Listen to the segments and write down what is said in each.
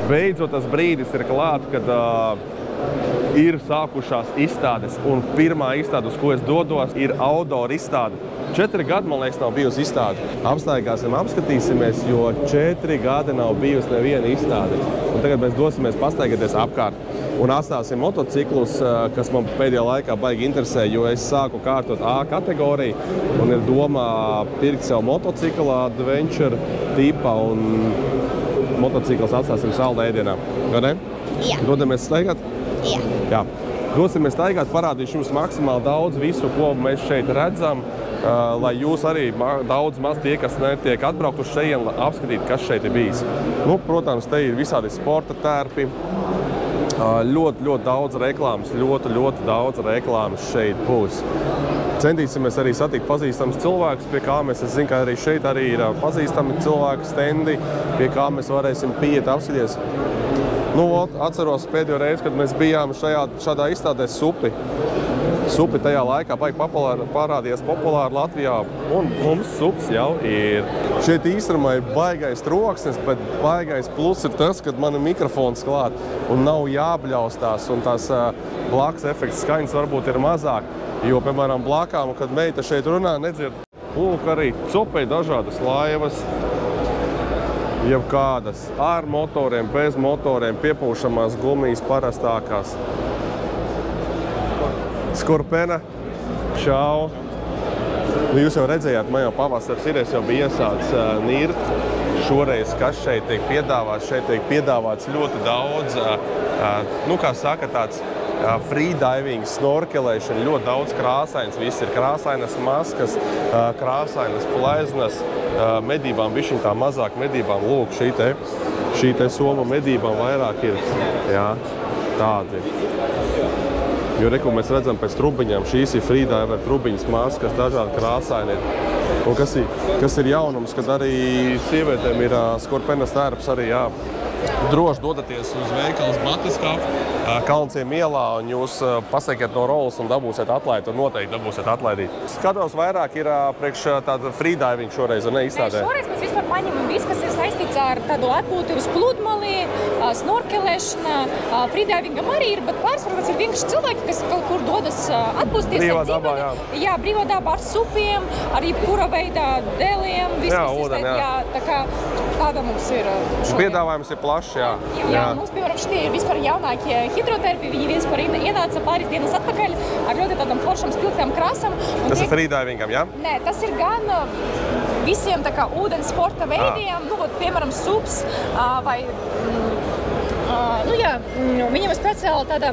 beidzot tas brīdis ir klāt, kad ir sākušās izstādes, un pirmā izstāde, uz ko es dodos, ir outdoor izstāde. 4 gadi, man liekas, nav bijusi izstāde. Apstaigāsim, apskatīsimies, jo 4 gadi nav bijusi neviena izstāde. Un tagad mēs dosimies pastaigāties apkārt un atstāsim motociklus, kas man pēdējā laikā baigi interesē, jo es sāku kārtot A kategoriju un ir domā pirkt sev motociklu adventure tipa un motocikls atstāsim salda ēdienā. Vai ne? Jā. Dodamies staigāt? Jā. Jā. Dosimies staigāt, parādīšu jums maksimāli daudz visu, ko mēs šeit redzam, lai jūs arī daudz maz tie, kas netiek atbraukuši šeit, apskatīt, kas šeit ir bijis. Nu, protams, te ir visādi sporta tērpi, ļoti daudz reklāmas, ļoti daudz reklāmas šeit būs. Centīsimies arī satikt pazīstams cilvēkus, pie kā es zinu, ka arī šeit arī ir pazīstami cilvēku stendi, pie kā mēs varēsim pieiet apskatīties. Nu, atceros pēdējo reizi, kad mēs bijām šādā izstādē Supi. Supi tajā laikā parādījās populāri Latvijā, un mums sups jau ir. Šeit īstenībā ir baigais troksnis, bet baigais plus ir tas, kad man ir mikrofons klāt un nav jābļaustās, un tās blakus efekts skaņas varbūt ir mazāk, jo, piemēram, blakām, kad meita šeit runā, nedzird. Lūk, arī copei dažādas laivas, jau kādas ar motoriem, bez motoriem, piepūšamās gumijas parastākās. Skorpena, čau. Nu, jūs jau redzējāt, man jau pavasars ir, es jau biju iesācis nirt. Šoreiz, kas šeit tiek piedāvāts? Šeit tiek piedāvāts ļoti daudz, nu, kā saka, tāds freediving, snorkelēšana, ļoti daudz krāsains. Viss ir krāsainas maskas, krāsainas pleznas, medībām bišķiņ tā mazāk medībām. Lūk, šī te soma medībām vairāk ir, jā, tādi. Jo, reku, mēs redzam pēc trubiņām, šīs ir freediver trubiņas maskas, dažādi krāsaini ir. Un kas ir jaunums, kad arī sievietēm ir Skorpenas tērps arī, jā. Droši dodaties uz veikals Batiskafu, Kalnciem ielā, un jūs pasiekiet no rollas un dabūsiet atlaidi, un noteikti dabūsiet atlaidīt. Skatos vairāk ir priekš tāda freediving šoreiz, un neizstādē. Šoreiz mēs vispār paņemam visu, kas ir saistīts ar tādu atpūti uz pludmali, snorkelēšana, freedivingam arī ir, bet pārsvarā ir vienkārši cilvēki, kas kaut kur dodas atpūsties brīvā ar dabā, ģimeni. Jā, brīvā dabā ar supiem, ar jebkura veidā dēliem, viss, kas ūdeni, jā, tā kā tāda mums ir šodien. Piedāvājums ir plašs, jā. Jā, mums, piemēram, šitie ir vispār jaunākie hidroterpi, viņi vispār ienāca pāris dienas atpakaļ ar ļoti tādām foršām spilgtām krāsām. Tas ir freedivingam, jā? Nē, tas ir gan visiem tā kā ūdens sporta veidiem, nu, piemēram, sups vai, nu jā, viņam ir speciāli tāda,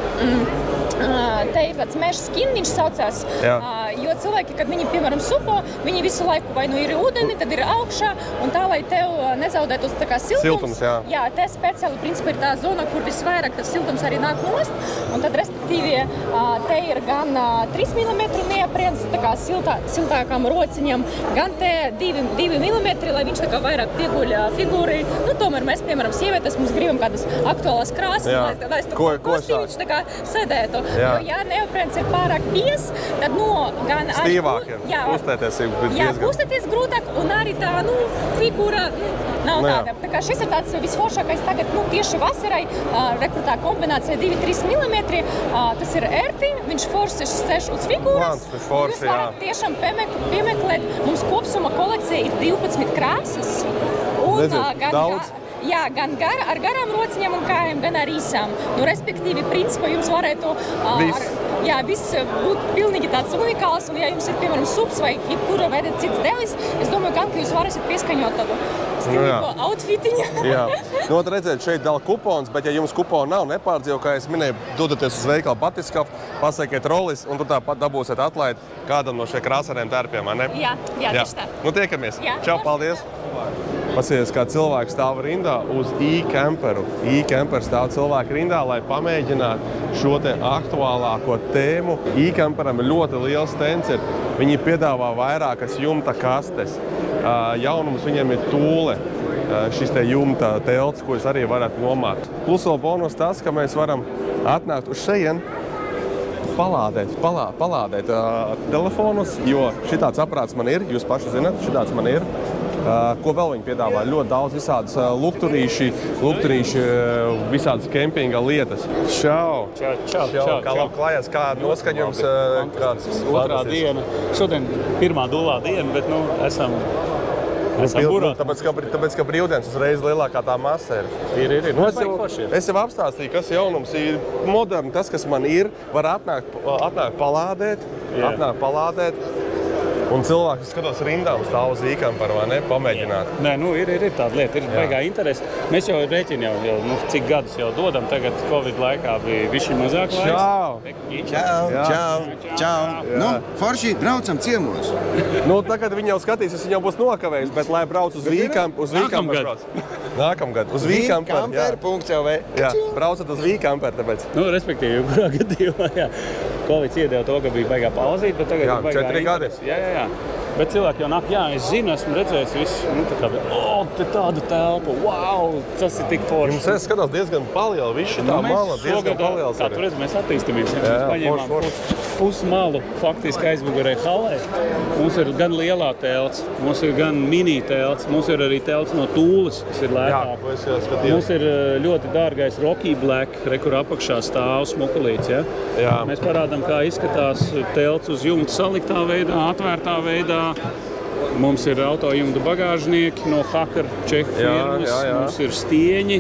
te ir tāds meža skin, viņš saucās, jo cilvēki, kad viņi, piemēram, supo, viņi visu laiku vai nu ir ūdeni, tad ir augšā, un tā, lai tev nezaudētos tā kā siltums. Jā, te speciāli, principā, ir tā zona, kur visvairāk tas siltums arī nāk nost, un tad, respektīvi, te ir gan 3 mm neapriens, tā kā siltākām rociņam, gan te 2 mm, lai viņš tā kā vairāk pieguļ figūri. Nu, tomēr mēs, piemēram, sievietes, mums gribam kādas aktuālās krāsas, lai es kostīviņš tā kā sēdētu. Jo, ja neaprens ir pārāk bies, tad, nu, gan arī... Stīvāk ir, kustēties ir diezgan. Jā, kustēties grūtāk, un arī tā, nu, figūra nav tāda. Tā kā šis ir tāds visforšākais tagad, nu, tieši vasarai, rekrutā kombinācija 2-3 mm, tas ir ērti, viņš forši sēž uz figūras. Jūs varat tiešām piemeklēt, mums kopsuma kolekcija ir 12 krāsas. Daudz? Jā, gan ar garām rociņām un kājām, gan ar īsām. Nu, respektīvi, principā jums varētu viss būt pilnīgi tāds unikāls, un ja jums ir, piemēram, sups vai jebkura veida cits delis, es domāju, gan, ka jūs varēsiet pieskaņot tādu stilīgo outfitiņu. Jā, nu, redzēt, šeit dala kupons, bet ja jums kuponu nav, nepārdzīvo, kā es minēju, dodaties uz veikalu Batiskafu, pasiekiet rollis, un tur tāpat dabūsiet atlaidi kādam no šie krāsainiem tērpiem, vai ne? Jā, tieši tā. Nu, tiekamies. Čau, paldies! Pasieties, kā cilvēks stāv rindā uz e-camperu. E-camper stāv cilvēku rindā, lai pamēģinātu šo te aktuālāko tēmu. E-camperam ir ļoti liels stends. Viņi piedāvā vairākas jumta kastes. Jaunums viņiem ir tūle, šis te jumta telts, ko jūs arī varat nomāt. Plus vēl bonus tas, ka mēs varam atnākt uz šeien, palādēt telefonus, jo šitāds aparāts man ir, jūs paši zināt, šitāds man ir. Ko vēl viņi piedāvā? Ļoti daudz visādas lukturīši, visādas kempinga lietas. Čau! Čau! Kā labi klājās, kā noskaņojums, kāds otrā diena. Šodien pirmā dulā diena, bet, esam burā. Tāpēc, ka brīvdienas uzreiz lielākā tā masa ir. Ir. Es jau apstāstīju, kas jaunums ir moderni. Tas, kas man ir, var atnākt palādēt. Un cilvēki skatos rindām stāv uz e-kamperu, vai ne? Pamēģināt. Nē, ir tāda lieta, ir baigā interesi. Mēs jau rēķini cik gadus jau dodam, tagad Covid laikā bija višķi mazāk laiks. Čau! Forši, braucam ciemos. Tagad viņi jau skatīsies, viņi jau būs nokavējis, bet lai brauc uz e-kamperu. Nākamgad. Uz e-kamper.lv. Jā, braucat uz e-kamperu, tāpēc. Respektīvi, kurā gadījumā, jā. Covid iedeva to, ka bija baigā pauzīt, bet tagad ir baigā 4 gadi. Jā. Bet cilvēki jau nāk, es zinu, esmu redzējis visu, te tāda telpa, wow, tas ir tik forši. Jums skatās diezgan paliela, viss tā mala diezgan paliels. Kā tu redzi, mēs attīstamies. Mēs paņēmām pusmalu faktiski aizmugurē halē. Mums ir gan lielā telts, mums ir gan mini telts, mums ir arī telts no Tūles, kas ir lētāk. Mums ir ļoti dārgais Rocky Black, kur apakšā stāv smukulīts, ja? Mēs parādām, kā izskatās telts uz jumta saliktā veidā, atvērtā veidā. Mums ir autojumta bagāžnieki no Hakar Čehu firmas, mums ir stieņi,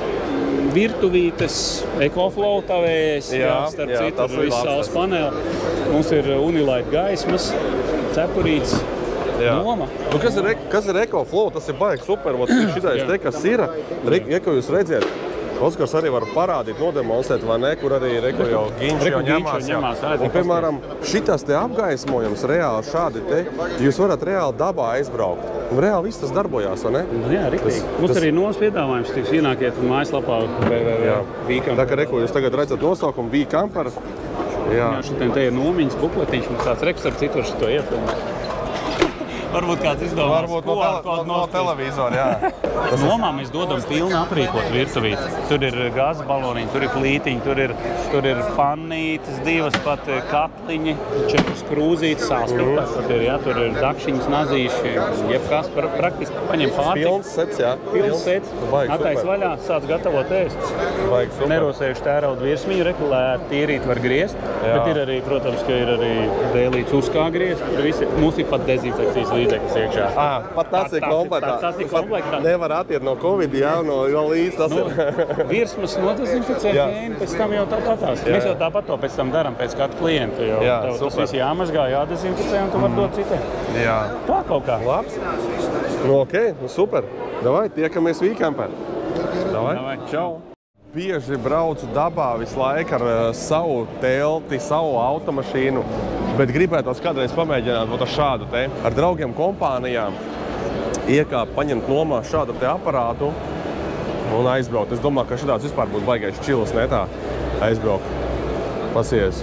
virtuvītes, EcoFlow tavējais, starp citu, viss saules paneli. Mums ir Unilight gaismas, cepurītes, noma. Kas ir EcoFlow? Tas ir baigi super, šitais te, kas ir, ko jūs redziet. Oskars arī var parādīt, nodemonstrēt, vai ne, kur arī jau Ginč jau ņemās. Un, piemēram, šitas te apgaismojums reāli šādi te, jūs varat reāli dabā aizbraukt. Un reāli viss tas darbojās, vai ne? Jā, riktīgi. Mums arī novas piedāvājums tiks ienākiet mājaslapā www.v-kamper. Tā kā jūs tagad redzat nosaukumu V-kamper. Jā, šitien te ir nomiņas bukletiņš, mums tāds rekstars citur šito iefilmēt. Varbūt kāds izdomās. Varbūt no televizora, jā. Nomā mēs dodam pilnu aprīkot virtuvīti. Tur ir gāzes baloniņi, tur ir plītiņi, tur ir pannītes, 2 pat katliņi, 4 krūzītes, sālspiltās. Tur ir dakšiņas, nazīši, jebkas praktiski paņem pārtiku. Pilns sets, jā. Pilns sets. Atais vaļā, sāc gatavot ēst. Nerosējuši tērauda virsmiņu, regulēt, tīrīt var griezt. Bet ir arī, protams, ka ir arī dēlīts uz kā griezt. Mums ir pat dezinfekcijas līdzeklis iekšā. Pat tas ir komplektā. Nevar attiet no Covid, jo līdz tas ir. Virsmas nodezinficē ķēni, pēc tam jau tāpatās. Mēs jau tāpat to pēc tam daram pēc katra klienta, jo tas viss jāmazgā, jādezinficē un tu var dot citiem. Tā kaut kā. Labs. Super. Davai, tiekamies V-kamper. Davai. Čau. Bieži braucu dabā visu laiku ar savu telti, savu automašīnu, bet gribētos kādreiz pamēģināt šādu te ar draugiem kompānijām iekāpt, paņemt nomā šādu te aparātu un aizbraukt. Es domāju, ka šitāds vispār būtu baigais čilis, ne tā aizbraukt. Pasies.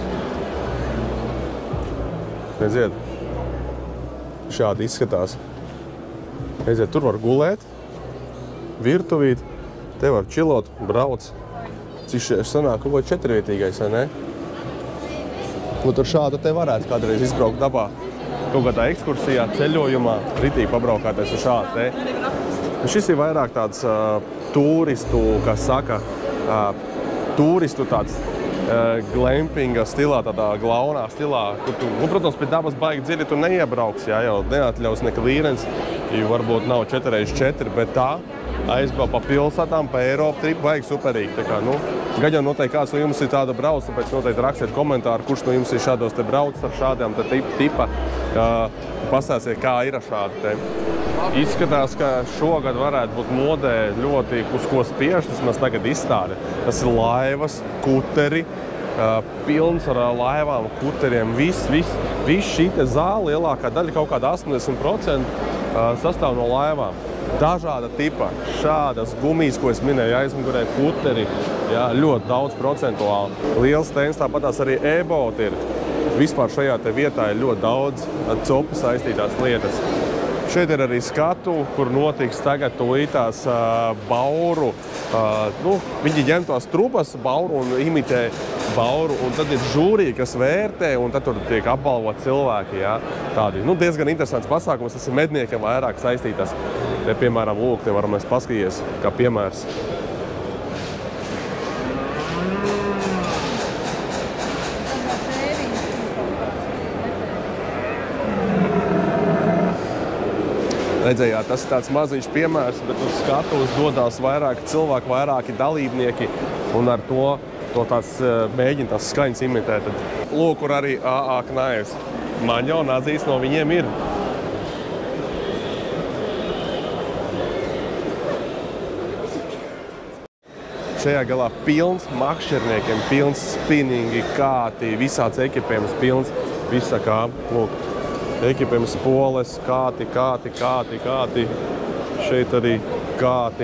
Redziet, šādi izskatās. Redziet, tur var gulēt, virtuvīt, te var čilot, brauc. Cik sanāk, kaut ko 4-vietīgais, vai ne? Tur šādu te varētu kādreiz izbraukt dabā. Kaut kādā ekskursijā, ceļojumā, ritīgi pabraukāties ar šādu te. Šis ir vairāk tāds turistu, kas saka, turistu tāds glampinga stilā, tādā glaunā stilā. Protams, pie dabas baigi dziļi tu neiebrauks, jau neatļaus ne klīrens, jo varbūt nav 4x4, bet tā aizbrauc pa pilsētām, pa Eiropu tripu, baigi superīgi. Tā kā, gan jau noteikti kāds no jums ir tāda brauc, tāpēc noteikti rakstiet komentāru, kurš no jums ir šādos te brauc ar šādiem te tipa. Pastāstiet, kā ir ar šādu te. Izskatās, ka šogad varētu būt modē ļoti, uz ko spiež, tas mēs tagad izstādi. Tas ir laivas, kuteri, pilns ar laivām, kuteriem, viss šī te zāle, lielākā daļa, kaut kāda 80% sastāv no laivām. Dažāda tipa, šādas gumijas, ko es minēju, aizmugurē kuteri, ļoti daudz procentuāli. Liels stends, tāpatās arī e-boti ir. Vispār šajā te vietā ir ļoti daudz ar copu saistītās lietas. Šeit ir arī skatu, kur notiks tagad tūlītās bauru. Viņi ņem tos trubas bauru un imitē bauru, un tad ir žūrija, kas vērtē, un tad tur tiek apbalvot cilvēki. Jā. Tādi diezgan interesants pasākums, tas ir medniekiem vairāk saistītas. Te, piemēram, lūk, te varam mēs paskatīties, kā piemērs. Redzējāt, tas ir tāds maziņš piemērs, bet uz skatuves dodās vairāki cilvēki, vairāki dalībnieki, un ar to tāds mēģina tās skaņas imitēt. Lūk, kur arī AA Knājevs. Man jau atzīst no viņiem ir. Šajā galā pilns makšķerniekiem, pilns spinningi, kāti, visāds ekipējums, pilns visa kā, lūk. Ekipējums poles, kāti. Šeit arī kāti.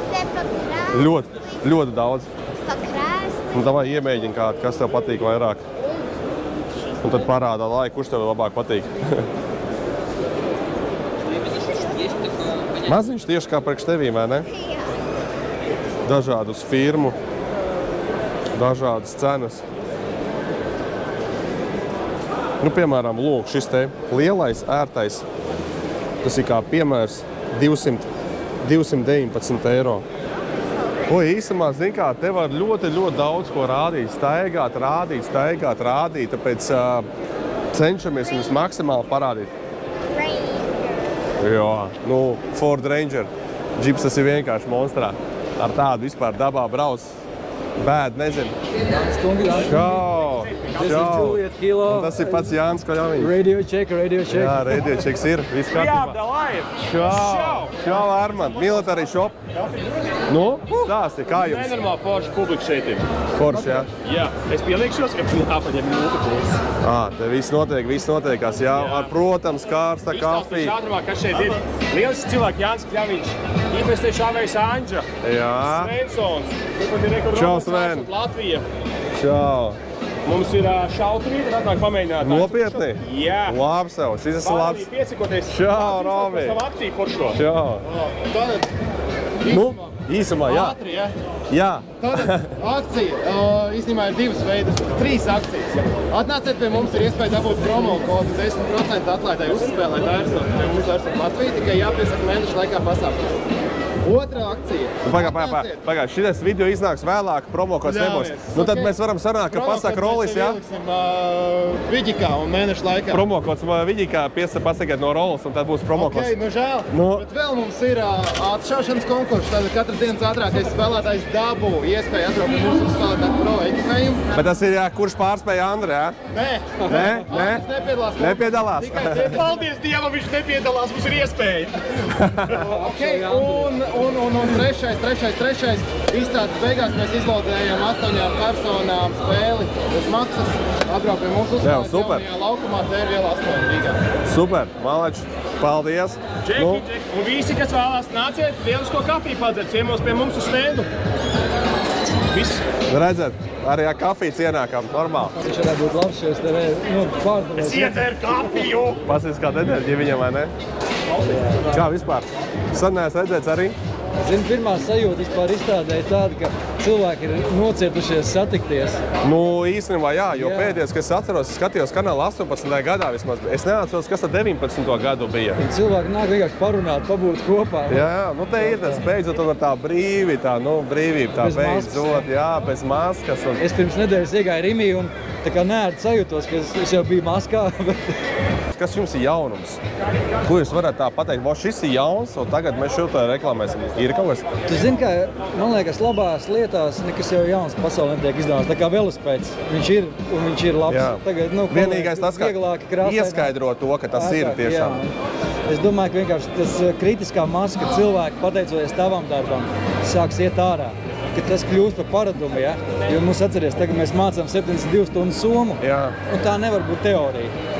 Ļoti daudz. Un davai iemēģini kāti, kas tev patīk vairāk. Un tad parādā laiku, kurš tev labāk patīk. Maziņš tieši kā priekš tevī, vai ne? Dažādus firmu, dažādas cenas. Piemēram, lūk, šis te lielais, ērtais, tas ir kā piemērs 219 eiro. Īsumā, zin kā, te var ļoti daudz ko rādīt, staigāt, tāpēc cenšamies viņus maksimāli parādīt. Jā, Ford Ranger, džips tas ir vienkārši monstrā. Ar tādu vispār dabā brauc, bēd, nezinu. Čau! Un tas ir pats Jānis Koļaviņš. Radio check. Jā, radio checks ir. Viss kārtībā. Čau, Armand. Military shop. Stāsti, kā jums? Nenormāli forša publika šeit ir. Forša, jā? Jā. Es pielīkšos, ka jāpaņem minūte puses. Te viss notiekās, jā. Ar, protams, kārsta kafija. Ātrumā, kas šeit ir. Lielisks cilvēks Jānis Koļaviņš. Īpēc šāvējs Andža. Jā. Svensons. Čau, Sven. Latvija. Čau. Mums ir šauturīte, atnāk pamēģināt. Nopietni? Jā. Labi sev, šis esi labs. Piesikoties. Čau, Romi. Savu akciju foršo. Čau. Īsumā, jā. Ātri, ja? Jā. Tātad akcija, īstenībā ir divas veidas, 3 akcijas. Atnāciet pie mums, ir iespēja dabūt promo kodu 10% atlaidai uzspēlēt Airsot. Pie mums Airsot Latvija, tikai jāpiesaka mēnešu laikā pasākums. Otra akcija. Pagā, šitais video iznāks vēlāk, promokods nebūs. Tad mēs varam sarunāt, ka pasaka Rollis, jā? Promokods Viģikā un mēnešu laikā. Promokods Viģikā pasakiet no Rollis, un tad būs promokods. Žēl. Bet vēl mums ir atšaušanas konkurss. Tātad katras dienas ātrākais spēlētājs dabū iespēju atbraukt pie mūsu spēlētāju pro ekipējumu. Bet tas ir, kurš pārspēja Andri, jā? Nē? Nepiedalās. Paldies Dievam, viņš nepiedalās, mums ir iespēja. Un trešais. Izstādes beigās mēs izlodējam 8 personām spēli uz maksas. Atbraukt pie mūsu uzspēlēt jaunajā laukumā Tērviela 8 Rīgā. Super, malači, paldies. Džeki, un visi, kas vēlās, nāciet lielisko kafiju padzert, ciemos pie mums uz stendu. Viss. Redzat, arī kafijas ienākam, normāli. Viņš varētu būt labs, jo es te pārdomāju. Es iedzēru kafiju! Pasies kā enerģija viņam, vai ne? Kā vispār? Sen neesmu redzēts arī? Zinu, pirmā sajūta vispār izstādē ir tāda, ka cilvēki ir nocietušies satikties. Īstenībā jā, jo pēdējais, kas atceros, skatījos kanālu 18. gadā vismaz. Es neatceros, kas tad 19. gadu bija. Un cilvēki nāk vienkārši parunāt, pabūt kopā. Jā, te ir tas beidzot un tā brīvība, tā beidzot, jā, bez maskas. Es pirms nedēļas iegāju Rimī un tā kā neērti sajūtos, ka es jau biju maskā. Kas jums ir jaunums? Ko jūs varat tā pateikt? Šis ir jauns, un tagad mēs šo to reklamēsim. Ir kaut kas? Tu zini, ka, man liekas, labās lietās nekas jau jauns pasaulē netiek izdomāts. Tā kā velospēds. Viņš ir labs. Jā. Tagad, vienīgais tas, ka ieskaidro to, ka tas ir tiešām. Jā. Es domāju, ka vienkārši tas kritiskā masa, ka cilvēki, pateicoties tavam darbam, sāks iet ārā. Ka tas kļūst par paradumu, ja? Jo mums atceries, tagad mēs mācām 72 stundu somu, jā. Un tā nevar būt teorija.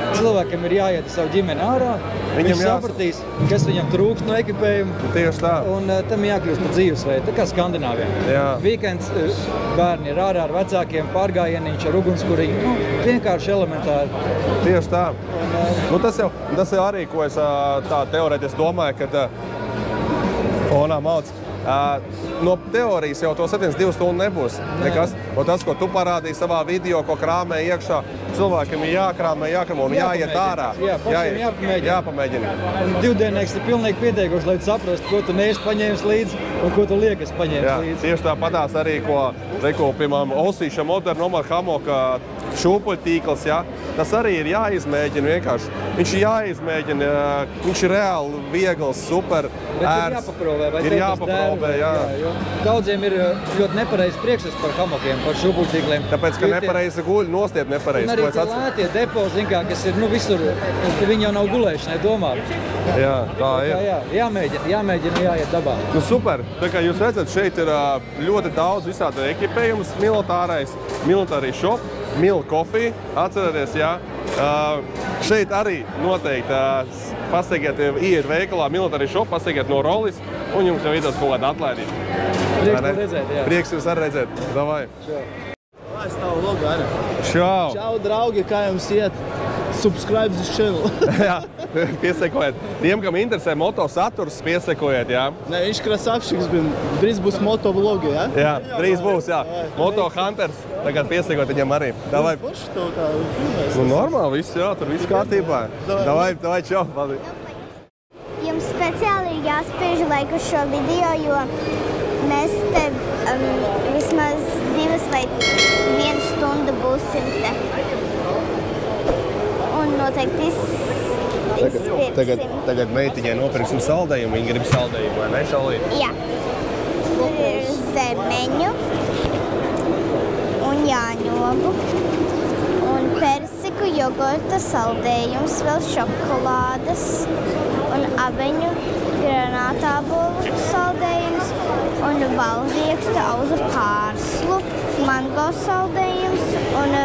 cilvēkam ir jāiet ar savu ģimeni ārā. Viņš sapratīs, kas viņam trūkst no ekipējuma. Tieši tā. Un tam jākļūst par dzīvesveidu, tā kā Skandināvijā. Weekends bērni ir ārā ar vecākiem, pārgājieniņš ar ugunskuriņu. Nu, vienkārši elementāri. Tieši tā. Tas jau arī, ko es tā teorētiski domāju, kad fonā mauc. No teorijas jau to 72 stundu nebūs nekas. Un tas, ko tu parādīji savā video, ko krāmē iekšā, cilvēkiem ir jākrāmē un jāiet ārā. Jā, pašiem jāpamēģina. Un divdiennieks ir pilnīgi pietiekuši, lai tu saprastu, ko tu neesi paņēmis līdzi un ko tu liekas paņēmis līdzi. Tieši tāpatās arī, ko piemēram, Osīša moderna Omar Hamoka šūpuļtīkls, tas arī ir jāizmēģina vienkārši. Viņš ir jāizmēģina, viņš ir reāli viegls, super ērts. Ir jāpaprovē, jā. Daudziem ir ļoti nepareizs priekšstats par hamokiem, par šūpuļtīkliem. Tāpēc, ka nepareizi guļ, nostiet nepareizi. Un arī tie lētie depo, kas ir visur, viņi jau nav gulēšanai domāti. Jā, tā ir. Jāmēģina, jāiet dabā. Nu super, tā kā jūs redzat, šeit ir ļoti daudz visādi ekipējums, military shop, Mil Coffee, atcerieties, šeit arī noteikti pasiegiet, iet veikalā Military Shop, pasiegiet no rollis, un jums jau idos kaut kāda atlaidība. Prieks redzēt, jā. Prieks jūs arī redzēt. Davai. Es tavu logo arī. Čau. Čau, draugi, kā jums iet? Subscribe this channel. Jā, piesekojiet. Tiem, kam interesē moto saturs, piesekojiet, jā. Nē, viņš krasavšiks, drīz būs moto vlogi, jā? Jā, drīz būs, jā. Moto Hunters, tagad piesekojiet viņam arī. Davai. Forši tev kā filmēs. Nu, normāli, viss, jā, tur viss kārtībā. Davai, čau. Jums speciāli ir jāspiež laiku šo video, jo mēs te vismaz 2 vai 1 stundu būsim te. Un noteikti izspirksim. Tagad meitiņai nopirksim saldējumu. Viņa grib saldējumu, vai ne, Šalīt? Jā. Tur ir zemeņu un jāņogu un persiku jogurta saldējums, vēl šokolādes un aveņu granātābolu saldējums un balrieksta auzu pārslu, mango saldējums un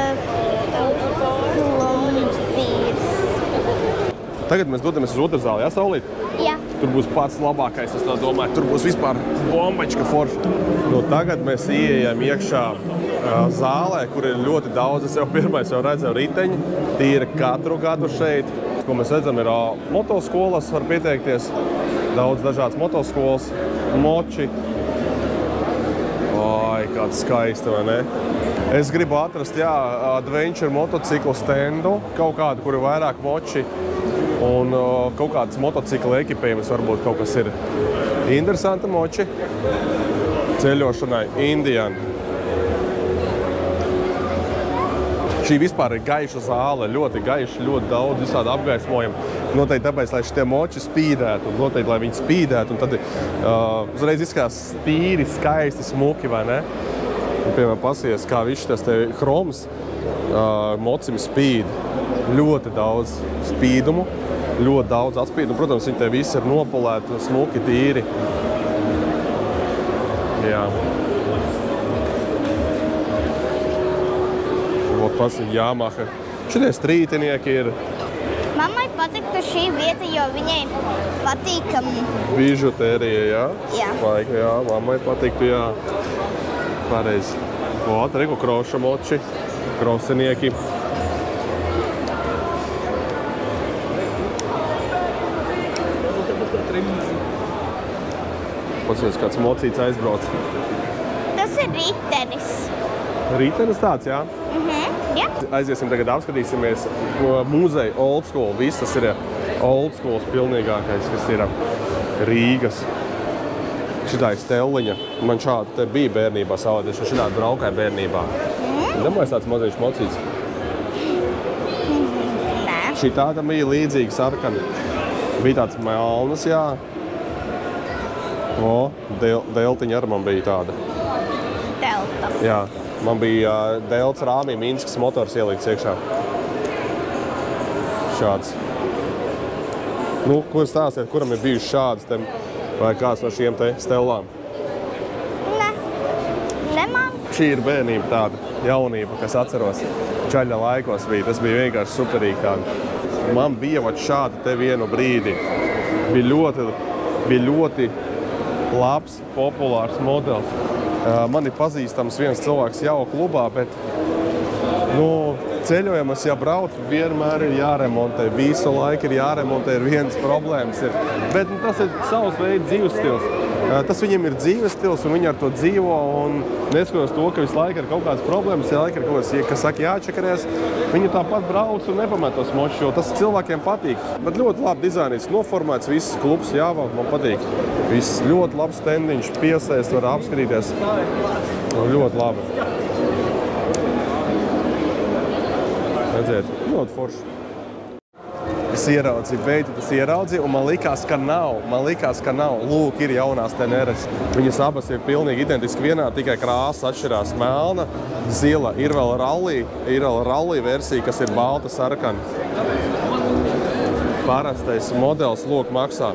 plumbīrs. Tagad mēs dodamies uz otru zāli, jā, Saulīt? Jā. Tur būs pats labākais, es tā domāju. Tur būs vispār bombačka forša. Nu, tagad mēs ieejam iekšā zālē, kur ir ļoti daudz. Es jau pirmais jau redzēju riteņi. Tīri katru gadu šeit. Ko mēs redzam, ir motoskolas, var pieteikties. Daudz dažādas motoskolas, moči. Ai, kāds skaisti, vai ne? Es gribu atrast, adventure motociklu stendu, kaut kādu, kur ir vairāk moči un kaut kādas motocikla ekipējumas, varbūt kaut kas ir. Interesanta moči ceļošanai, Indian. Šī vispār ir gaiša zāle, ļoti gaiša, ļoti daudz visādi apgaismojumu. Noteikti tāpēc, lai šitie moči spīdētu, un noteikti, lai viņi spīdētu, un tad uzreiz izskatās tīri, skaisti, smuki, vai ne? Un, piemēram, pasies, kā viss tas te hroms mocim spīd. Ļoti daudz spīdumu, ļoti daudz atspīdumu. Protams, viņi te visi ir nopolēti, smuki, tīri. Jā. Tas ir Yamaha. Šitie strītinieki ir. Mammai patiktu šī vieta, jo viņai patīkam. Bižutērija, jā? Jā. Laika, jā, mammai patiktu, jā. Pareizi. Ot, reku kroša moči, krosinieki. Pasies, kāds mocīts aizbrauc. Tas ir ritenis. Ritenis tāds, jā? Jā. Aiziesim tagad apskatīsimies muzeju Old School. Viss tas ir Old Schools pilnīgākais, kas ir Rīgas. Šitā ir Stelliņa. Man šādi te bija bērnībā savādieši, un šitā braukāja bērnībā. Nemājas tāds mazīšs mocīts? Nē. Šitā tam bija līdzīgi sarkani. Bija tāds melnas, jā. O, deltiņa ar man bija tāda. Delta. Jā. Man bija Delts rāmī Minskas motors ielīts iekšā. Šāds. Nu, ko stāstiet, kuram ir bijuši šāds te, vai kāds no šiem te Stellām? Ne man. Šī ir bērnība tāda, jaunība, kas atceros. Čaļa laikos bija, tas bija vienkārši superīgi tāda. man bija šādi te vienu brīdi. Bija ļoti labs, populārs modelis. Man ir pazīstams viens cilvēks jau klubā, bet ceļojumus, ja brauc, vienmēr ir jāremontē. Visu laiku ir jāremontē, ir vienas problēmas. Bet tas ir savs veids dzīves stils. Tas viņiem ir dzīves stils, un viņi ar to dzīvo, un neskatoties to, ka visu laiku ir kaut kādas problēmas, ja laiku ir kaut kas saka jāčakarēs, viņi tāpat brauc un nepamet tos močus, jo tas cilvēkiem patīk. Bet ļoti labi dizainīts, noformēts, viss klubs jāvalk, man patīk. Viss ļoti labs standiņš, piesēst, var apskatīties. Ļoti labi. Redziet, ļoti forši. Es ieraudzīju, un man likās, ka nav. Lūk, ir jaunās Teneres. Viņas abas ir pilnīgi identiski vienā, tikai krāsa atšķirās melna, zila. Ir vēl rallija versija, kas ir balta sarkana. Parastais modelis, lūk, maksā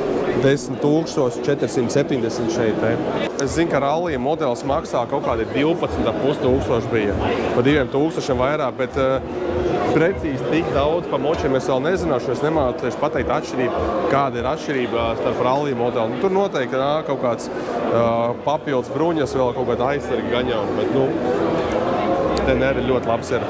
10,470 šeit. Es zinu, ka rallija modelis maksā kaut kādi 12,500 bija. Pa 2,000 vairāk, bet precīzi tik daudz pa močiem es vēl nezināšu. Es nemācīšu pateikt atšķirību, kāda ir atšķirība starp rallija modeli. Tur noteikti kaut kāds papildus bruņas, vēl kaut kāda aizsarga gaņauna, bet Tenere ļoti labs ir.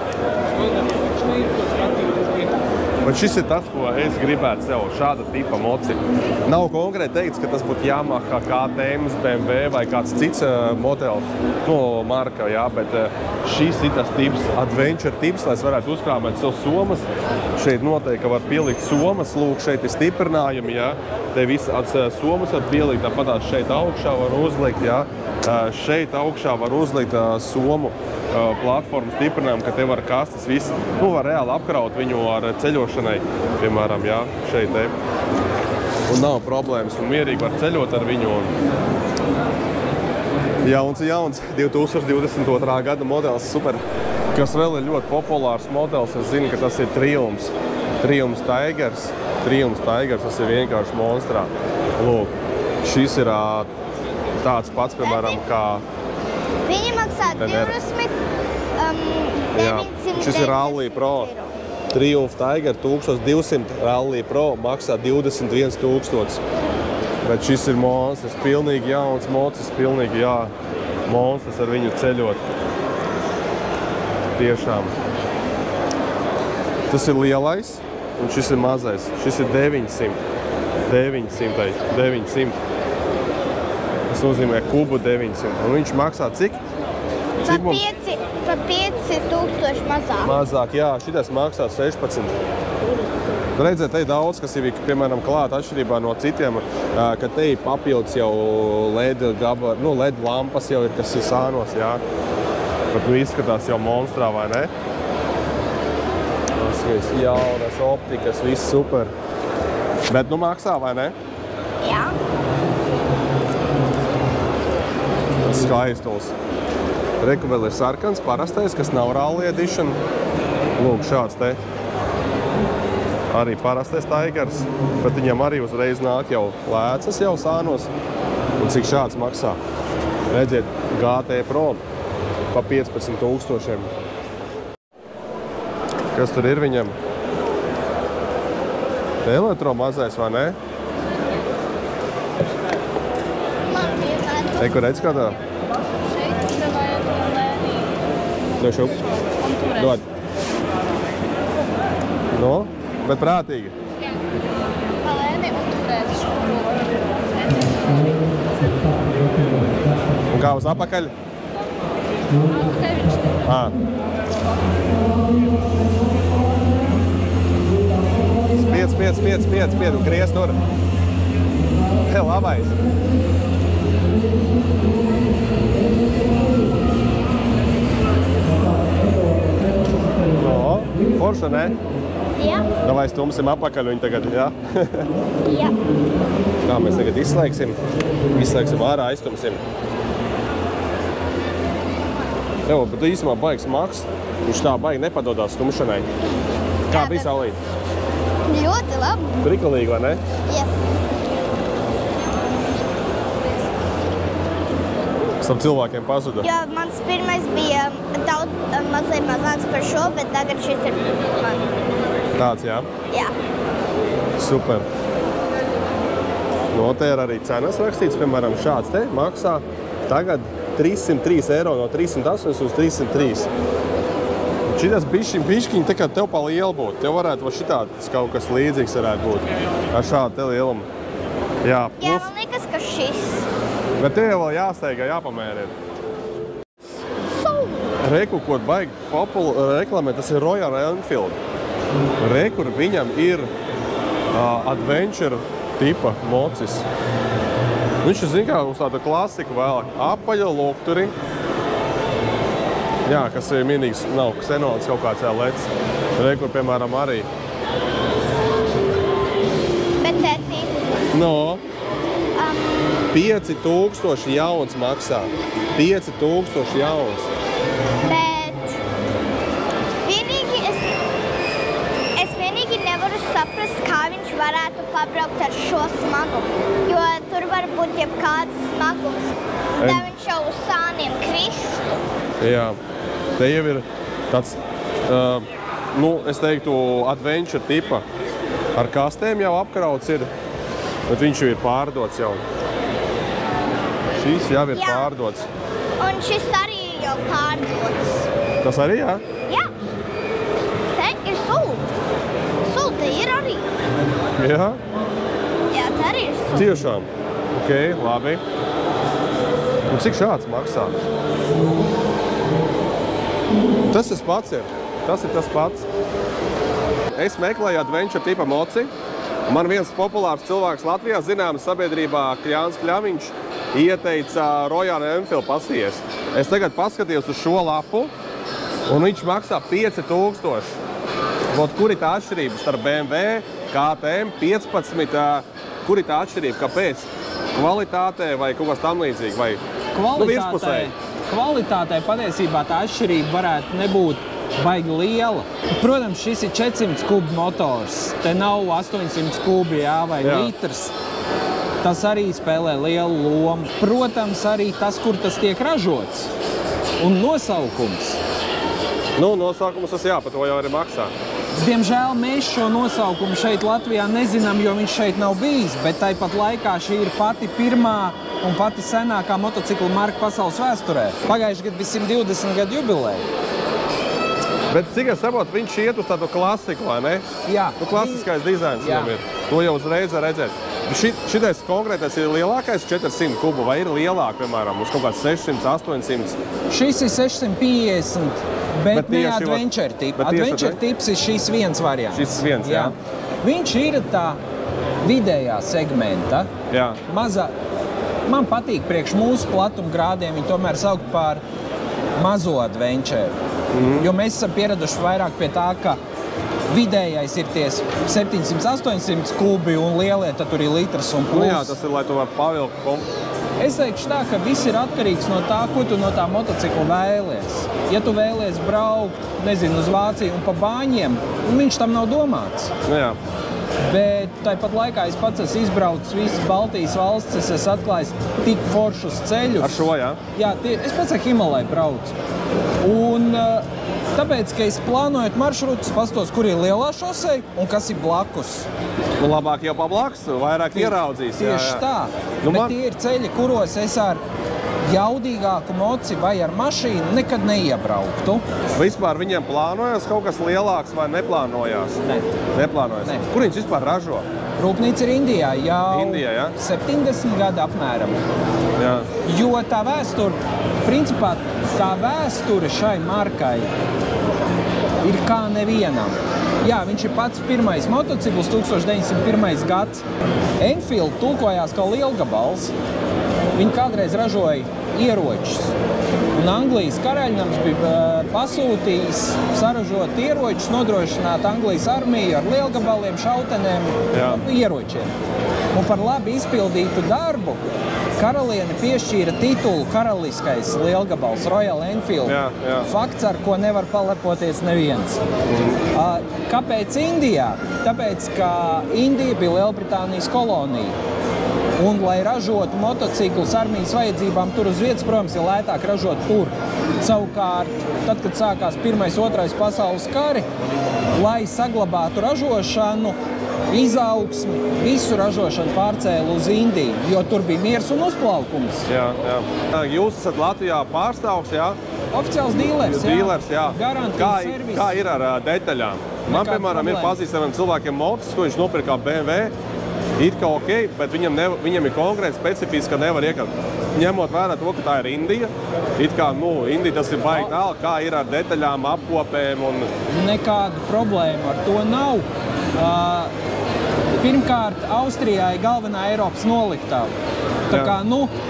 Bet šis ir tas, ko es gribētu sev, šāda tipa moci. Nav konkrēti teikts, ka tas būtu Yamaha, KTM, BMW vai kāds cits modelis, marka, jā, bet šis ir tas tips, adventure tips, lai es varētu uzkrāmēt sev somas. Šeit noteikti, ka var pielikt somas, lūk, šeit ir stiprinājumi, jā. Te visas somas var pielikt, tāpat šeit augšā var uzlikt, jā. Šeit augšā var uzlikt somu platformu stiprinājumu, ka te var kastas viss. Var reāli apkraut viņu ar ceļošanai, piemēram, jā, šeit te. Un nav problēmas, un mierīgi var ceļot ar viņu. Jauns, 2022. Gada modelis, super. Kas vēl ir ļoti populārs modelis, es zinu, ka tas ir Triumphs. Triumphs Tigers, tas ir vienkārši monstrā. Lūk, šis ir tāds pats, piemēram, kā Viņi maksā 20,900. Šis ir Rallija Pro. Triumph Tiger 1200, Rallija Pro maksā 21,000. Bet šis ir monstrs, pilnīgi jauns mocis, pilnīgi monstrs ar viņu ceļot. Tiešām. Tas ir lielais, un šis ir mazais. Šis ir 900. Tas nozīmē kubu 900. Un viņš maksā cik? Pa 5,000 mazāk. Mazāk, jā. Šitas maksā 16. Redziet, te ir daudz, kas ir, piemēram, klāt atšķirībā no citiem, ka te ir papildus jau LED lampas jau ir, kas ir sānos, jā. Bet izskatās jau monstrā, vai ne? Tas ir jaunas optikas, viss super. Bet maksā, vai ne? Jā. Skaistuls. Reku vēl ir sarkans, parastais, kas nav Rallija Edition. Lūk, šāds te. Arī parastais Tigers, bet viņam arī uzreiz nāk jau lēcas jau sānos. Un cik šāds maksā? Redziet, GT Pro pa 15,000. Kas tur ir viņam? Te elektro mazais, vai ne? Kur redz kādā? Šeit vajag lēnī. Došu. Dod. No, bet prātīgi. Jā. Pa lēnī un turēt šo. Un kā uz apakaļ? Te viņš te. Spied un gries tur. Labais. Forša, ne? Jā. Davai stumsim apakaļ viņu tagad, jā? Jā. Kā mēs tagad izslēgsim ārā, aizstumsim. Tev, bet īsumā baigs maks, viņš tā baigi nepadodās stumšanai. Kā bija saulīt? Ļoti labi. Prikalīgi, vai ne? Jā. Starp cilvēkiem pazuda. Jo mans pirmais bija daudz mazliet mazāks par šo, bet tagad šis ir man. Tāds, jā? Jā. Super. No te ir arī cenas rakstīts, piemēram, šāds te maksā tagad 303 eiro no 308 uz 303. Šitas bišķiņ tā kā tev pa lielu būtu. Tev varētu šitāds kaut kas līdzīgs varētu būt ar šādu te lielumu. Jā, Jā, man liekas, ka šis. Bet te vēl jāsteigā, jāpamērīt. Reku, ko baigi populāri reklamē, tas ir Royal Enfield. Rekur viņam ir adventure tipa mocis. Viņš ir, zin kā, uz tādu klasiku vēlāk. Apaļa lukturi. Jā, kas ir minīgs, nav ksenons kaut kāds leds. Rekur, piemēram, arī. Bet tētī. No. 5000 jauns maksā. 5000 jauns. Bet vienīgi nevaru saprast, kā viņš varētu pabraukt ar šo smagumu. Jo tur var būt jebkāds smagums. Tā viņš jau uz sāniem kristu. Jā, te jau ir tāds, es teiktu, adventure tipa. Ar kastēm jau apkrauts ir, bet viņš jau ir pārdots jau. Šis jau ir pārdots. Un šis arī jau pārdots. Tas arī, jā? Jā. Te ir sult. Sulte ir arī. Jā? Jā, te arī ir sult. Tiešām. Ok, labi. Un cik šāds maksā? Tas pats ir. Tas ir tas pats. Es meklēju adventure tipa moci. Man viens populārs cilvēks Latvijā, zināms sabiedrībā Jānis Kļaviņš, ieteica Royal Enfield pasies. Es tagad paskatījos uz šo lapu, un viņš maksā 5000. Kur ir tā atšķirība starp BMW, KTM, 15? Kur ir tā atšķirība? Kāpēc? Kvalitātē vai kaut kas tam līdzīgi? Vai Kvalitātē patiesībā tā atšķirība varētu nebūt baigi liela. Protams, šis ir 400 kubu motors. Te nav 800 kubi, vai litrs. Tas arī spēlē lielu lomu. Protams, arī tas, kur tas tiek ražots. Un nosaukums. Nosaukums tas par to jau arī maksā. Diemžēl mēs šo nosaukumu šeit Latvijā nezinām, jo viņš šeit nav bijis, bet tāpat laikā šī ir pati pirmā un pati senākā motociklu marka pasaules vēsturē. Pagājuši gadu bija 120 gadu jubileja. Bet cik es saprotu, viņš iet uz tādu klasiku, vai ne? Jā. Klasiskais dizains viņam ir. To jau uzreiz var redzēt. Šitais konkrētais ir lielākais 400 kubu, vai ir lielāk, piemēram, uz kaut kāds 600, 800? Šis ir 650, bet ne adventure tipa. Adventure tips ir šis viens variants. Šis viens, jā. Viņš ir tā vidējā segmenta. Jā. Mazā. Man patīk priekš mūsu platumgrādiem viņi tomēr saukt par mazo adventure. Jo mēs esam pieraduši vairāk pie tā, ka vidējais ir ties 700-800 kubi un lielie, tad tur ir litrs un plus. Jā, tas ir, lai tu var pavilkt. Es teikšu tā, ka viss ir atkarīgs no tā, ko tu no tā motocikla vēlies. Ja tu vēlies braukt, nezinu, uz Vāciju un pa bāņiem, viņš tam nav domāts. Jā. Bet tāpat laikā es pats esmu izbraucis visas Baltijas valsts, es esmu atklājis tik foršus ceļus. Ar šo, jā? Jā, es pats ar Himalaju braucu. Un tāpēc, ka es plānojot maršrutus, pastos, kur ir lielā šoseja un kas ir blakus. Labāk jau pa blakus, vairāk ieraudzīs. Tieši tā. Bet tie ir ceļi, kuros es ar jaudīgāku moci vai ar mašīnu nekad neiebrauktu. Vispār viņiem plānojās kaut kas lielāks vai neplānojās? Nē. Neplānojās? Nē. Kur viņš vispār ražo? Rūpnīca ir Indijā jau Indijā, jā? 70 gadu apmēram. Jā. Jo tā vēsture, principā tā vēsture šai markai ir kā nevienam. Jā, viņš ir pats pirmais motocikls, 1901. gads. Enfield tulkojās kā lielgabals. Viņi kādreiz ražoja ieročus. Un Anglijas karaļnams bija pasūtījis saražot ieročus, nodrošināt Anglijas armiju ar lielgabaliem, šautenēm, ieročiem. Un par labi izpildītu darbu karaliene piešķīra titulu karaliskais lielgabals Royal Enfield. Jā. Fakts, ar ko nevar palepoties neviens. Kāpēc Indijā? Tāpēc, ka Indija bija Lielbritānijas kolonija. Un, lai ražotu motociklus armijas vajadzībām, tur uz vietas, protams, ir lētāk ražot tur. Savukārt, tad, kad sākās 1. 2. pasaules kari, lai saglabātu ražošanu, izaugsmi, visu ražošanu pārcēla uz Indiju, jo tur bija miers un uzplaukums. Jā. Jūs esat Latvijā pārstāvs, jā? Oficiāls dīlers, jā. Dīlers, jā. Garantijas servis. Kā ir ar detaļām? Man, piemēram, ir pazīstamiem cilvēkiem motos, ko viņš nopirka BMW, it kā ok, bet viņam ir konkrēti specifiski, ka nevar iekāpt. Ņemot vērā to, ka tā ir Indija, it kā, Indija tas ir baigi tālu, kā ir ar detaļām, apkopēm un... Nekādu problēmu ar to nav. Pirmkārt, Austrijā ir galvenā Eiropas noliktava. Tā kā,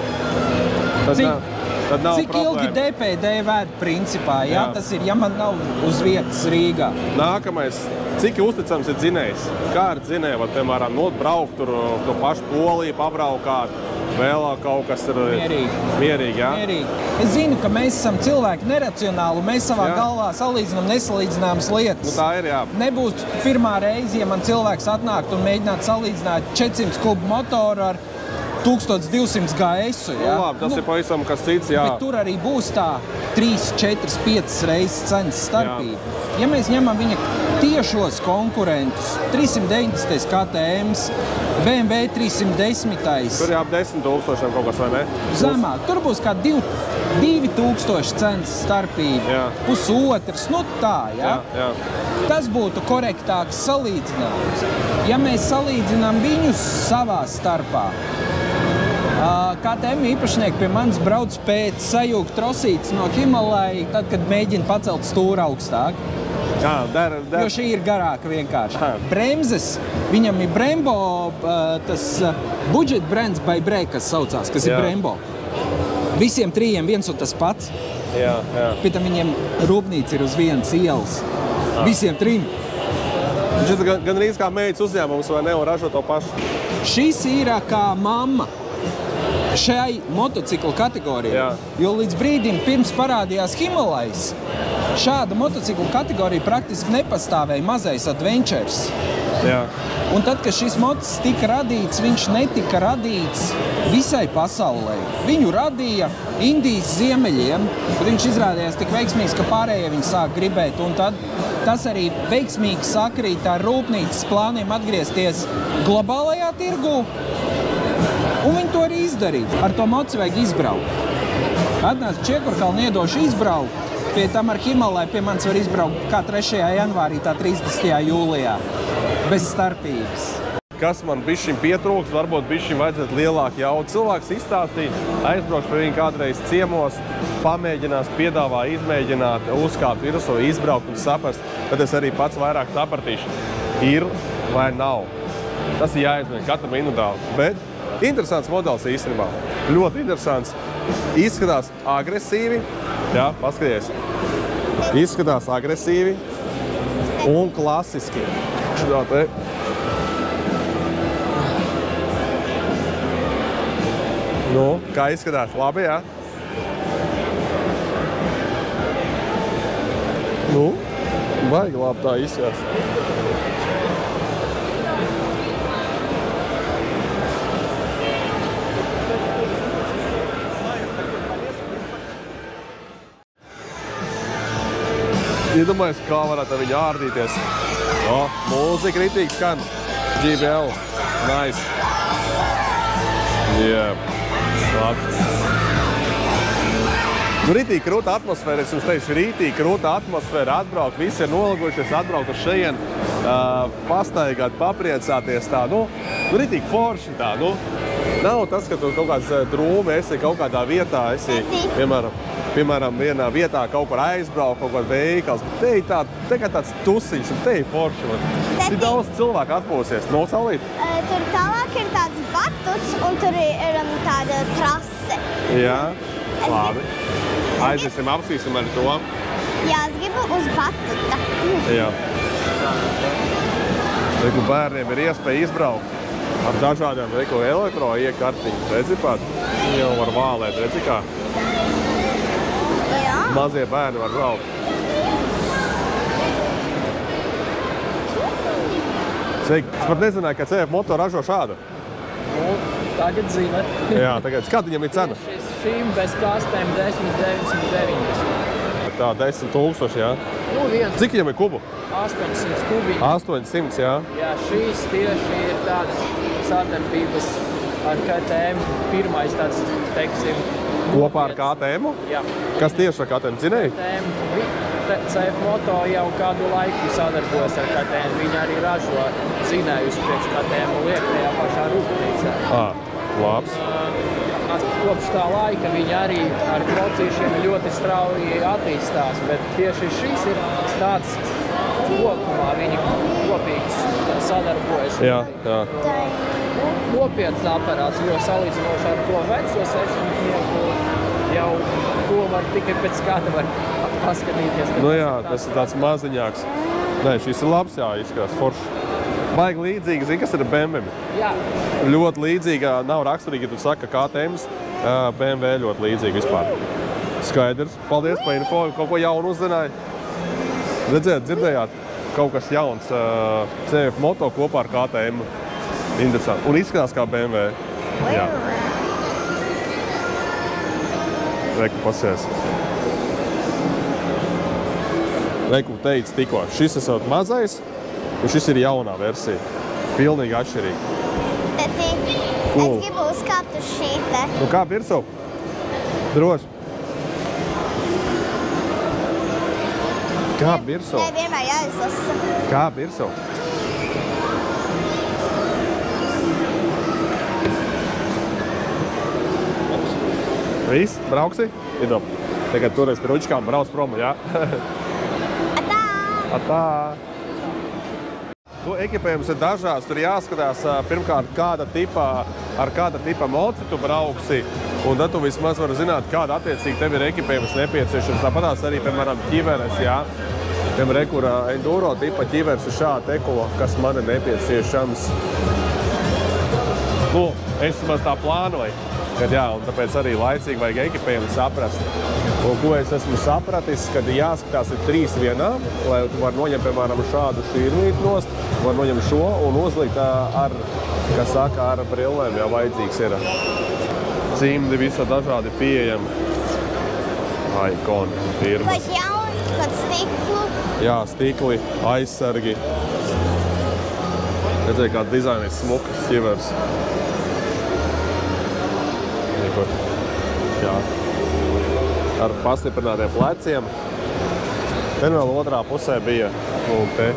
cik ilgi DPD vēd principā, jā? Tas ir, ja man nav uz vietas Rīgā. Nākamais, cik uzticams ir dzinējs? Kā ir dzinēji, piemēram, braukt tur to pašu Poliju, pabraukāt, vēl kaut kas ir mierīgi, jā? Mierīgi. Es zinu, ka mēs esam cilvēki neracionāli, mēs savā galvā salīdzinām nesalīdzināmas lietas. Tā ir, jā. Nebūs pirmā reize, ja man cilvēks atnākt un mēģināt salīdzināt 400 kubu motoru ar 1200 GS. Labi, tas ir pavisam kas cits, jā. Bet tur arī būs tā 3, 4, 5 reizes cenas starpība. Ja mēs ņemam viņa tiešos konkurentus, 390 KTMs, BMW 310. Tur jau ap 10 000 kaut kas, vai ne? Zemāk. Tur būs kā 2000 cenas starpība. Pusotrs, tā, jā. Tas būtu korektāks salīdzinājums. Ja mēs salīdzinām viņus savā starpā, KTM īpašnieki pie manis brauc pēc sajūgt trosītes no Himalaya, tad, kad mēģina pacelt stūru augstāk. Jo šī ir garāka vienkārši. Bremzes, viņam ir Brembo, tas budžet brands by Brake, kas saucās, kas ir Brembo. Visiem trījiem viens un tas pats. Pēc tam viņiem rūpnīca ir uz vienas ielas. Visiem trim. Šis gan rīz kā meitas uzņēmums vai nevar ražot to pašu? Šis ir kā mamma šai motociklu kategorijai. Jo līdz brīdim pirms parādījās Himalais, šāda motociklu kategorija praktiski nepastāvēja, mazais Adventures. Un tad, kad šis motos tika radīts, viņš netika radīts visai pasaulē. Viņu radīja Indijas ziemeļiem, kad viņš izrādījās tik veiksmīgs, ka pārējie viņu sāk gribēt. Un tad tas arī veiksmīgi sakrīt ar rūpnīcas plāniem atgriezties globālajā tirgū. Un viņi to arī izdarīja. Ar to mocu vajag izbraukt. Atnāc Čiekurkalnu iedošu izbraukt. Pie tam ar Himalaju pie manis var izbraukt kā 3. janvārī, tā 30. jūlijā. Bez starpības. Kas man bišķiņ pietrūks, varbūt bišķiņ vajadzētu lielāku jaudu. Cilvēks izstāstīja, aizbraukšu pie viņu kādreiz ciemos, pamēģinās, piedāvā, izmēģināt, uzkāpt virsū, izbraukt un saprast, tad es arī pats vairāk sapratīšu, ir vai nav. Tas ir jāizmēģina katram individuāli. Bet interesants modelis īstenībā. Ļoti interesants. Izskatās agresīvi. Jā, paskaties. Izskatās agresīvi un klasiski. Šitā te. Kā izskatās? Labi, jā? Baigi labi tā izskatās. Iedomājies, kā varētu ar viņu ārdīties. Mūzika ritīgi skan. GBL. Nice. Labi. Ritīgi krūta atmosfēra, es jums teikšu, ritīgi krūta atmosfēra, atbraukt, visi ir noligušies, atbraukt uz šeit, pastaigāt, papriecāties tā, ritīgi forši tā, nav tas, ka tu kaut kāds drūmi esi kaut kādā vietā, esi, piemēram, vienā vietā kaut kur aizbraukt, kaut kāds veikals, te kā tāds tusiņš, un te ir forši, cik daudz cilvēku atpūsies, saulīt? Tur tālāk ir tāds batuts, un tur ir tāda trase. Jā, labi. Aiziesim, apsīsim ar to. Jā, es gribu uz batuta. Jā. Reku bērniem ir iespēja izbraukt ar dažādiem elektro iekartiņu. Redzi pat? Viņi jau var vālēt, redzi kā? Jā. Mazie bērni var braukt. Sveiki! Es pat nezināju, ka CF Moto ražo šādu. Tagad zinat. Jā, tagad. Kāda viņam ir cena? Šīm bez kastēm 10,990. Tā 10,000, jā? Nu, viens. Cik viņam ir kubu? 800 kubiņu. 800, jā? Jā, šīs tieši ir tādas sadarbības ar KTM. Pirmais tāds, teiksim... Kopā ar KTM-u? Jā. Kas tieši ar KTM dzinēji? CF Moto jau kādu laiku sadarbojas ar KTM. Viņi arī ražo dzinējus priekš KTM un liek tajā pašā rūpnīcā. Labs. Kopš tā laika viņi arī ar procīšiem ļoti strauji attīstās, bet tieši šis ir tāds kopumā, viņi kopīgi sadarbojas. Jā. Nopietns aparāts, jo salīdzinoši ar to veco 600 jau to var tikai pēc kāda var paskatīties. Nu jā, tas ir tāds maziņāks. Nē, šis ir labs, jā, izskatās forši. Baigi līdzīgi, zini, kas ir BMW? Jā. Ļoti līdzīga, nav raksturīgi, ja tu saka, ka KTMs, BMW ļoti līdzīgi vispār. Skaidrs. Paldies par info, kaut ko jaunu uzzināju. Redzēt, dzirdējāt, kaut kas jauns CF Moto kopā ar KTM. Interesanti. Un izskatās kā BMW. Jā. Reku pasies. Reku teica tikko, šis esot mazais, un šis ir jaunā versija. Pilnīgi atšķirīgi. Teti, es gribu uzkāpt uz šī te. Nu kā virsū? Droši. Kā virsū? Nē, vienmēr jāizlasa. Kā virsū? Viss, brauksi? Idom. Tagad toreiz pie ručkām brauc prom, jā? Atā! Tu ekipējums ir dažāds, tur jāskatās pirmkārt ar kāda tipa moci tu brauksi, un tad tu vismaz vari zināt, kāda attiecīgi tev ir ekipējums nepieciešams. Tāpatās arī, piemēram, ķiveres, jā. Piemēram, kur enduro tipa ķiveres ir šāda eko, kas man ir nepieciešams. Nu, es maz tā plānoju, kad jā, un tāpēc arī laicīgi vajag ekipējumu saprast. Un ko es esmu sapratis, kad jāskatās ir 3 vienā, lai tu var noņemt, piemēram, šādu šķirnīti nost, var noņemt šo un uzlikt ar, kas saka, ar brillēm, jau vajadzīgs ir. Cimdi visa dažādi pieejami. Ikoni, firmas. Vai jauni, kad stiklu? Jā, stikli, aizsargi. Redzēju, kā dizainis smukas ķivers. Jā. Ar pastiprinātiem pleciem. Ten vēl otrā pusē bija un te.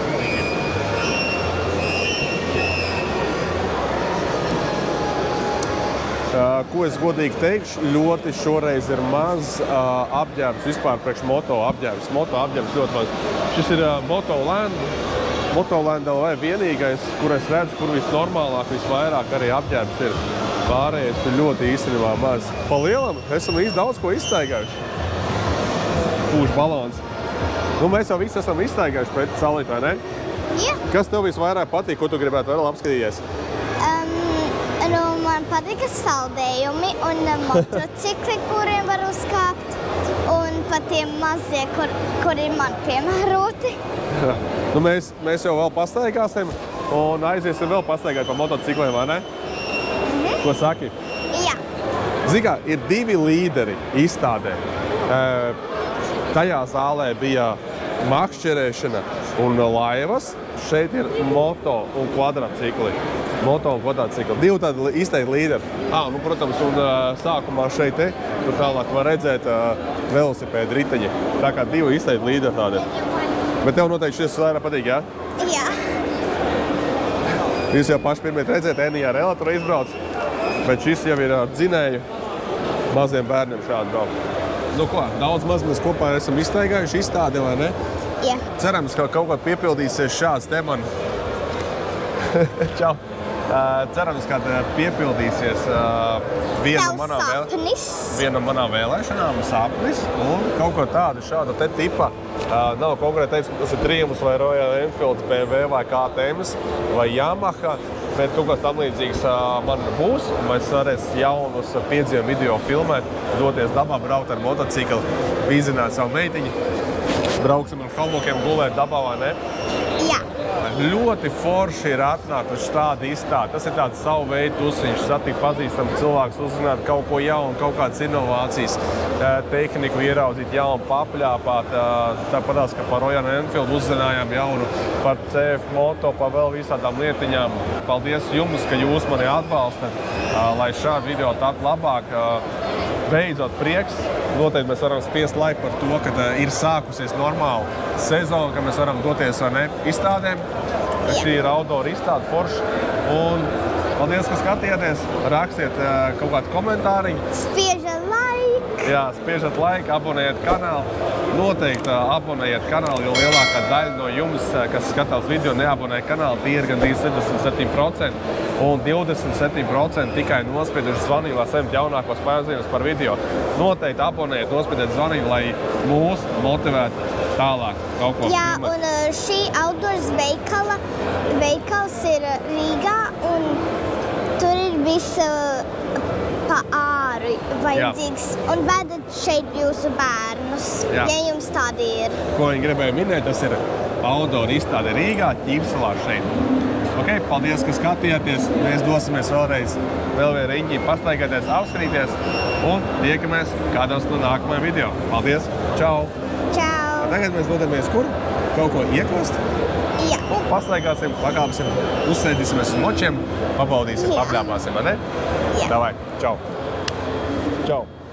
Ko es godīgi teikšu, ļoti šoreiz ir maz apģērbs vispār priekš moto apģērbs. Moto apģērbs ļoti maz. Šis ir Motoland LV vienīgais, kur es redzu, kur visnormālāk, visvairāk arī apģērbs ir. Pārējais ir ļoti īstenībā maz. Pa lielam esam daudz ko izstaigājuši. Pūš balons. Nu, mēs jau visi esam izstaigājuši pret salīt, vai ne? Jā. Kas tev visvairāk patīk, ko tu gribētu vēl apskatīties? Nu, man patīk saldējumi un motocikli, kuriem var uzkāpt. Un pat tie mazie, kuri man piemēroti. Nu, mēs jau vēl pastaigāsim un aiziesim vēl pastaigāt pa motocikliem, vai ne? Ko saki? Jā. Zini kā, ir 2 līderi izstādē. Tajā zālē bija makšķerēšana un laivas. Šeit ir moto un kvadrātcikli. Moto un kvadrātcikli. 2 tādi izteikti līderi. Nu, protams, un sākumā šeit tur tālāk var redzēt velosipēdu riteņi. Tā kā 2 izteikti līderi tādi. Bet tev noteikti šis vairāk patīk, jā? Jā. Jūs jau paši pirmie redzēt, Enijā ar Elatu izbrauc. Bet šis jau ir ar dzinēju maziem bērniem šādi brauc. Nu ko, daudz maz mēs kopā esam izstaigājuši izstādi, vai ne? Jā. Cerams, ka kaut kā piepildīsies šāds te man. Čau. Cerams, ka piepildīsies viena manā vēlēšanām sapnis un kaut ko tādu šāda te tipa. Nav konkrēti teicis, ka tas ir Triumphs vai Royal Enfields, BMW vai KTMs vai Yamaha, bet kaut kas tam līdzīgs man būs. Mēs varēsim jaunus piedzīvumu video filmēt, doties dabā, braukt ar motocikli, vizināt savu meitiņu. Brauksim ar kalmokiem gulēt dabā, vai ne? Jā. Ļoti forši ir atnākt uz tādu izstādi. Tas ir tāds savu veidu tusiņš, satikt pazīstamu cilvēkus, uzzināt kaut ko jaunu, kaut kādas inovācijas, tehniku ieraudzīt jaunu, papļāpāt. Tāpatās, ka par Royal Enfield uzzinājām jaunu, par CF Moto, par vēl visādām lietiņām. Paldies jums, ka jūs mani atbalstat, lai šādi video taptu labāk. Beidzot prieks. Noteikti mēs varam spiest laiku par to, ka ir sākusies normāla sezona, ka mēs varam doties vai ne izstādēm. Šī ir outdoor izstāde forša. Un paldies, ka skatījāties. Rakstiet kaut kādu komentāriņu. Spiežat laiku. Jā, spiežat laiku, abonējiet kanālu. Noteikti abonējiet kanālu, jo lielākā daļa no jums, kas skatās video, neabonē kanālu, tie ir gandrīz 77%. Un 27% tikai nospieduši zvanīju, lai saņemtu jaunākos paziņojumus par video. Noteikti abonējiet, nospiediet zvanīju, lai mūs motivētu tālāk kaut ko Jā, filmēt. un šī outdoors veikals ir Rīgā, un tur ir viss pa āru vajadzīgs. Un vedat šeit jūsu bērnus, ja jums tādi ir. Ko viņi gribēja minēt, tas ir outdoor izstāde Rīgā, Ķīpsalā šeit. Okay, paldies, ka skatījāties. Mēs dosimies vēlreiz vēl vienu riņķī pastaigāties, apskatīties un tiekamies kādos no nākamajiem video. Paldies! Čau! Čau! Tagad mēs dodamies kur? Kaut ko iekost? Jā. Un pastaigāsim, pakāpsim, uzsēdīsimies uz močiem, pabaudīsim, papļāpāsim, vai ne? Jā. Davai, čau! Čau!